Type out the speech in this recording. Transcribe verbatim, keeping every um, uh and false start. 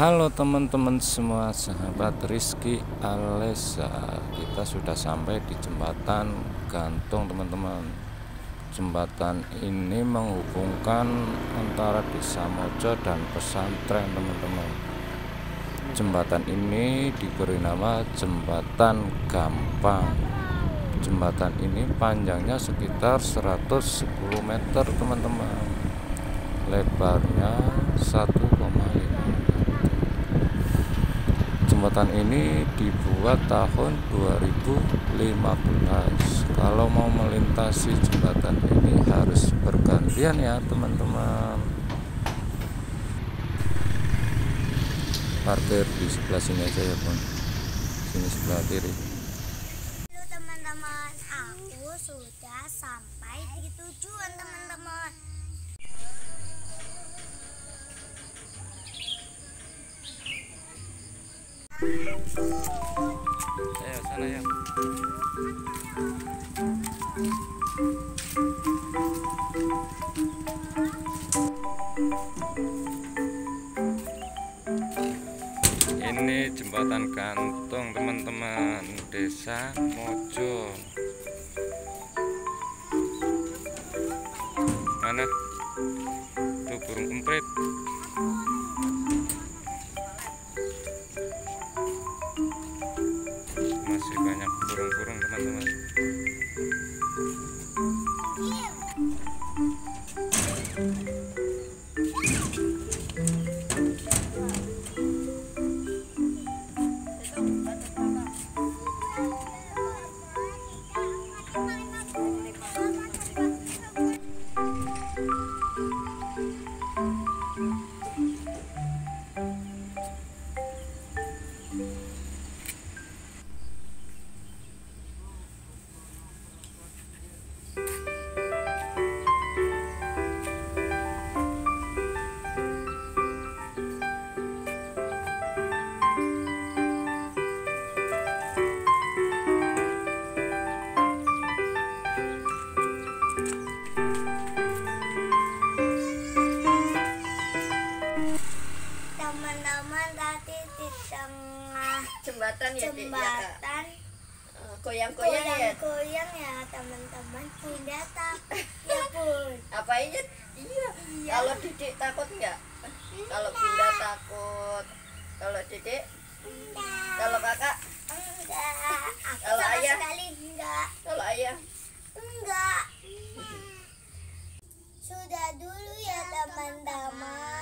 Halo teman-teman semua, sahabat Rizky Alesa. Kita sudah sampai di jembatan gantung, teman-teman. Jembatan ini menghubungkan antara Desa Mojo dan pesantren, teman-teman. Jembatan ini diberi nama Jembatan Gampang. Jembatan ini panjangnya sekitar seratus sepuluh meter, teman-teman. Lebarnya satu koma lima. Jembatan ini dibuat tahun dua ribu lima belas. Kalau mau melintasi jembatan ini harus bergantian ya, teman-teman. Parkir di sebelah sini aja ya, Bun. Sini sebelah kiri. Halo teman-teman, aku sudah sampai di tujuan, teman-teman. Ayo sana ya. Ini jembatan gantung, teman-teman, Desa Mojo. Mana tuh burung emprit? Masih banyak burung-burung, teman-teman. Teman-teman, tadi di tengah jembatan ya, Dik, ya, Kak? jembatan Eh, goyang-goyang ya. goyang ya, teman-teman. Bunda takut ya, Bun. Apa ini? Iya. Iya. Kalau Didik takut nggak? Kalau Bunda takut. Kalau Didik? Enggak. Kalau Kakak? Enggak. Aku Kalau sama ayah? sekali enggak. Kalau Ayah? Enggak. Sudah dulu ya, teman-teman.